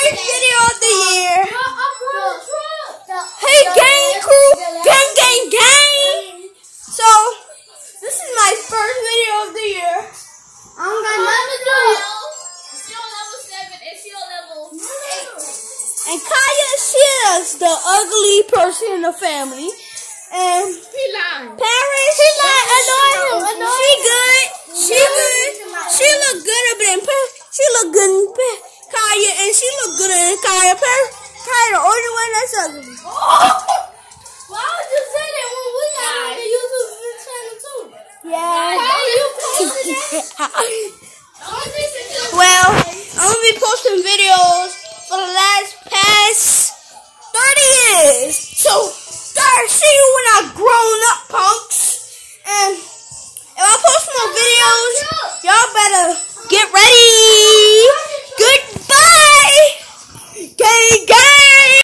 first video of the year. Hey, gang crew, gang, gang, gang. So, this is my first video of the year. I don't got nothing to do. She on level 7 and she on level 8. And Kaya, she is the ugly person in the family. And He lying. Paris, she like annoying. She good. She good. She look good than she look good in Kaya, and she look good in Kaya. Kaya the only one that's ugly. Why would you say that when we got on the YouTube channel too? Yeah. Why you posting that? Well, I'm gonna be posting videos for the past 30 years. So, see you when I grown up, punks. And if I post more videos, y'all better get ready. Goodbye. Gang, gang.